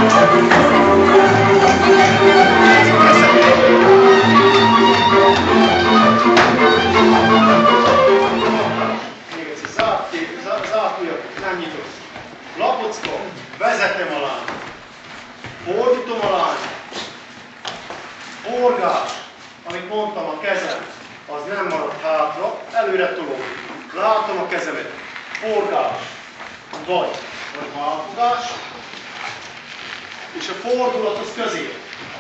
Nem nyitok. Lapockom, vezetem a lányt. Fordítom a lányt. Forgás, amit mondtam, a kezem, az nem marad hátra, előre tolom. Látom a kezemet. Forgás, vagy hátfogás, és a fordulat az közé.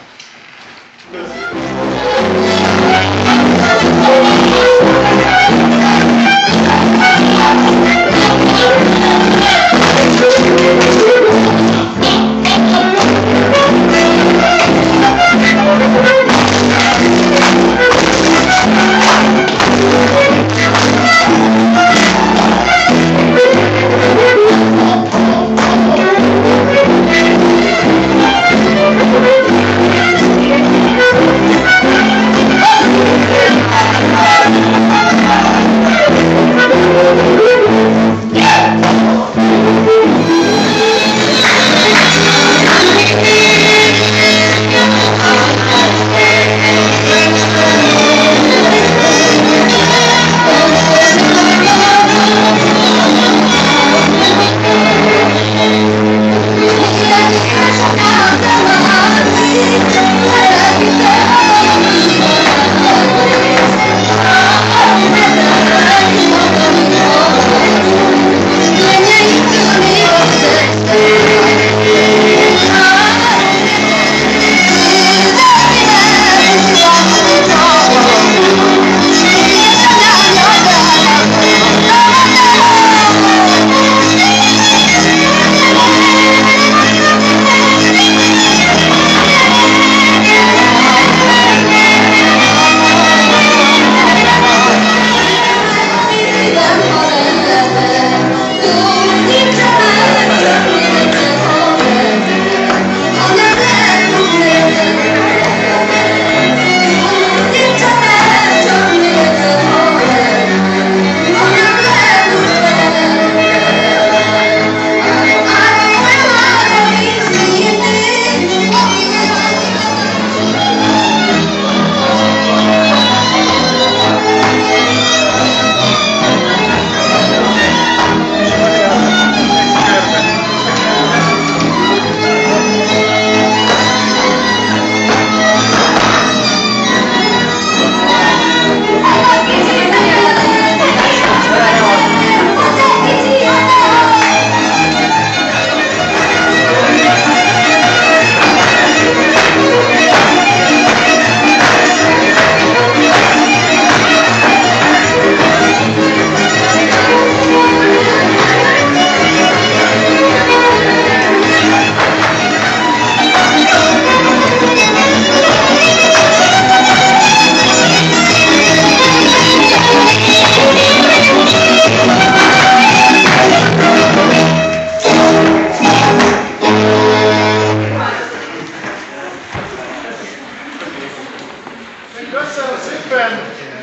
Köszönöm szépen!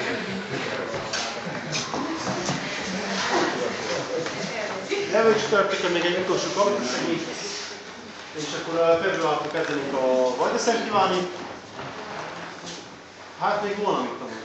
Jövő csütörtökön még egy utolsó kapitusegít, és akkor februártól kezdenünk a Vajda Szent Iváni. Hát még volna mit tanulni.